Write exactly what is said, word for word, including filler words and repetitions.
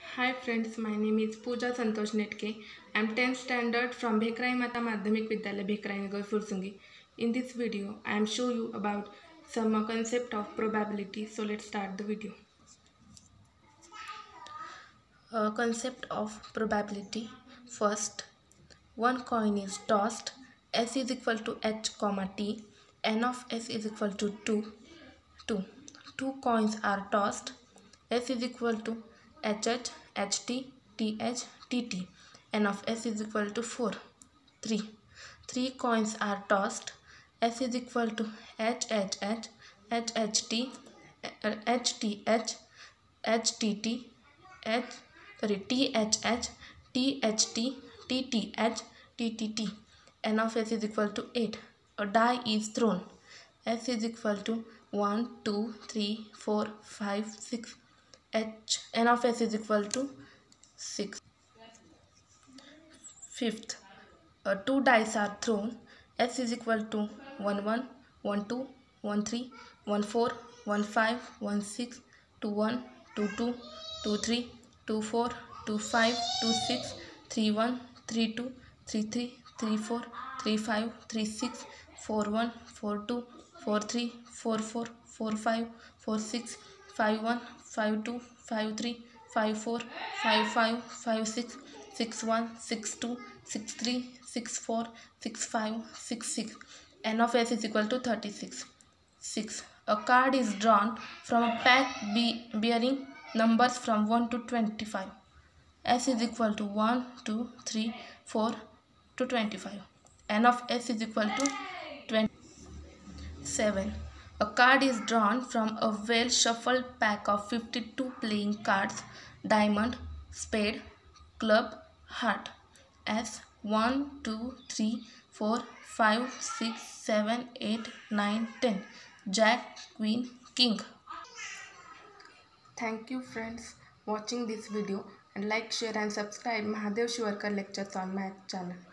Hi friends, my name is Pooja Santosh Netke. I am tenth standard from Bhekrai Mata Madhyamik Vidyalaya Bhekrai Nagar Fursungi. In this video, I am show you about some uh, concept of probability. So let's start the video. Uh, concept of probability. First, one coin is tossed. S is equal to H comma T. N of S is equal to two. two. Two coins are tossed. S is equal to H H, H T, T H, T T. N of S is equal to four. three. Three coins are tossed. S is equal to H H H, H H T, H T H, H T T, H, sorry, T H H, T H T, T T H, T T T. N of S is equal to eight. A die is thrown. S is equal to one, two, three, four, five, six. H, N of S is equal to six. Fifth, uh, two dice are thrown. S is equal to one, one, one, two, one, three, one, four, one, five, one, six, two, one, two, two, two, three, two, four, two, five, two, six, three, one, three, two, three, three, three, four, three, five, three, six, four, one, four, two, four, three, four, four, four, five, four, six, five, one, five, two, five, three, five, four, five, five, five, six, six, one, six, two, six, three, six, four, six, five, six, six. N of S is equal to thirty-six. six. A card is drawn from a pack be bearing numbers from one to twenty-five. S is equal to one, two, three, four to twenty-five. N of S is equal to twenty-seven. A card is drawn from a well shuffled pack of fifty-two playing cards: diamond, spade, club, heart. S one, two, three, four, five, six, seven, eight, nine, ten. Jack, Queen, King. Thank you friends watching this video, and like, share and subscribe Mahadev Shivarkar lectures on my channel.